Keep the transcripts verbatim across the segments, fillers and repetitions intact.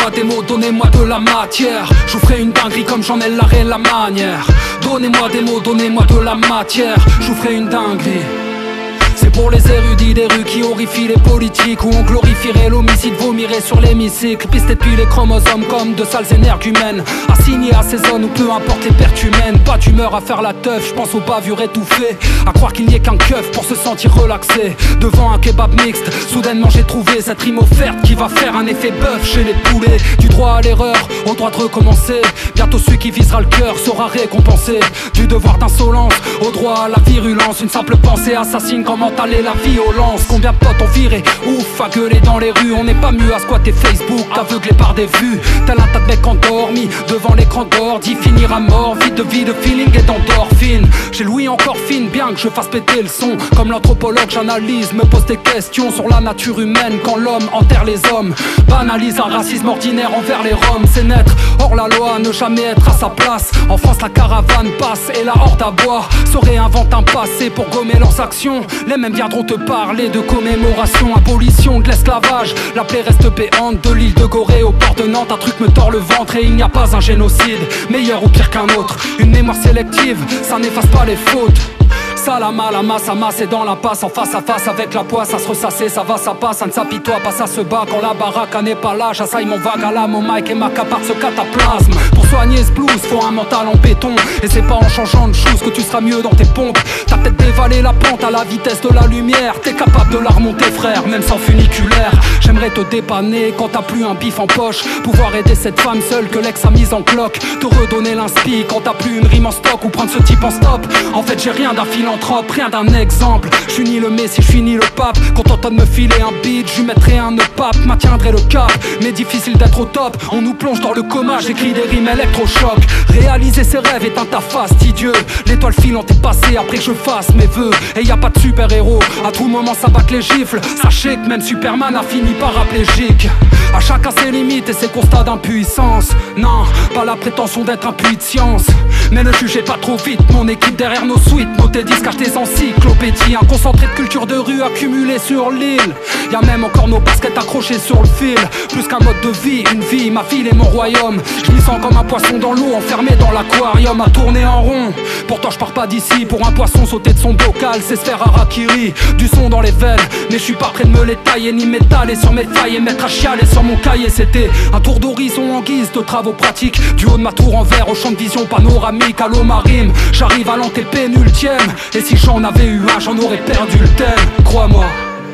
Donnez-moi des mots, donnez-moi de la matière. Je vous ferai une dinguerie comme j'en ai l'arrêt et la manière. Donnez-moi des mots, donnez-moi de la matière. Je vous ferai une dinguerie. C'est pour les érudits des rues qui horrifient les politiques, où on glorifierait l'homicide, vomirait sur l'hémicycle, pisté depuis les chromosomes comme de sales énergumènes, assignés à ces zones où peu importe les pertes humaines. Pas d'humeur à faire la teuf, je pense aux bavures étouffées, à croire qu'il n'y ait qu'un keuf pour se sentir relaxé devant un kebab mixte. Soudainement j'ai trouvé cette rime offerte qui va faire un effet bœuf chez les poulets. Du droit à l'erreur, au droit de recommencer. Bientôt celui qui visera le cœur sera récompensé. Du devoir d'insolence au droit à la virulence. Une simple pensée assassine comme entaler la violence. Combien de potes ont viré, ouf, à gueuler dans les rues. On n'est pas mieux à squatter Facebook, aveuglé par des vues. Tel un tas de mecs endormis devant l'écran d'ordi. Finir à mort, vide de vie, de feeling et d'endorphine. J'ai l'ouïe encore fine, bien que je fasse péter le son. Comme l'anthropologue j'analyse, me pose des questions sur la nature humaine quand l'homme enterre les hommes. Banalise un racisme ordinaire envers les roms. C'est naître hors la loi, ne jamais être à sa place. En France la caravane passe et la horde à bois se réinvente un passé pour gommer leurs actions. Les mêmes viendront te parler de commémoration, abolition de l'esclavage. La plaie reste béante de l'île de Gorée au port de Nantes. Un truc me tord le ventre et il n'y a pas un génocide meilleur ou pire qu'un autre. Une mémoire sélective, ça n'efface pas les fautes. Salama, la masse, masse est dans l'impasse. En face à face avec la poisse, à se ressasser, ça va, ça passe. Ça ne s'apitoie pas, ça se bat quand la baraque n'est pas là. J'assaille mon vague à l'âme, mon mic et ma capare ce cataplasme. Pour soigner ce blues, faut un mental en béton. Et c'est pas en changeant de choses que tu seras mieux dans tes pompes. T'as peut-être dévalé la pente à la vitesse de la lumière. T'es capable de la remonter frère, même sans funiculaire. J'aimerais te dépanner quand t'as plus un bif en poche. Pouvoir aider cette femme seule que l'ex a mise en cloque. Te redonner l'inspi quand t'as plus une rime en stock. Ou prendre ce type en stop. En fait j'ai rien d'un philanthrope, rien d'un exemple. Je suis ni le messie, je suis ni le pape. Quand on de me filer un beat, je lui mettrai un nœud pape. Maintiendrai le cap, mais difficile d'être au top. On nous plonge dans le coma, j'écris des rimes électrochoc. Réaliser ses rêves est un tas fastidieux. L'étoile filante est passée après que je fasse mes vœux. Et y a pas de super héros, à tout moment ça bat les gifles. Sachez que même Superman a fini paraplégique. À chacun ses limites et ses constats d'impuissance. Non, pas la prétention d'être un puits de science. Mais ne jugez pas trop vite, mon équipe derrière nos suites. Nos tes disques achetés encyclopédies. Un concentré de culture de rue accumulé sur l'île. Y'a même encore nos baskets accrochées sur le fil. Plus qu'un mode de vie, une vie, ma ville est mon royaume. Je m'y sens comme un poisson dans l'eau, enfermé dans l'aquarium à tourner en rond. Pourtant je pars pas d'ici pour un poisson sauter de son bocal. C'est se faire harakiri, du son dans les veines. Mais je suis pas prêt de me les tailler ni m'étaler sur mes failles et mettre à chialer sur mon cahier. C'était un tour d'horizon en guise de travaux pratiques. Du haut de ma tour en verre au champ de vision panoramique. À l'eau marine, j'arrive à l'antépénultième. Et si j'en avais eu un, j'en aurais perdu le thème. Crois-moi.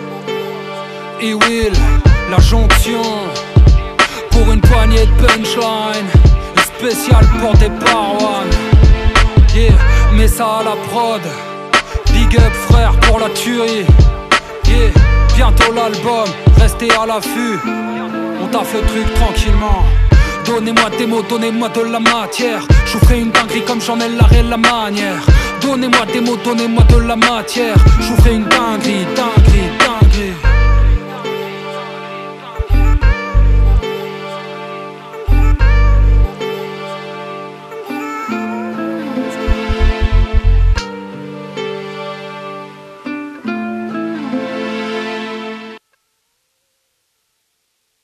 Et Will, la jonction. Pour une poignée de punchline. Spécial pour des parois. Yeah, mets ça à la prod. Big up frère pour la tuerie. Yeah, bientôt l'album, restez à l'affût. On taffe le truc tranquillement. Donnez-moi des mots, donnez-moi de la matière. Je vous ferai une dinguerie comme j'en ai l'arrêt et la manière. Donnez-moi des mots, donnez-moi de la matière. Je vous ferai une dinguerie, dinguerie.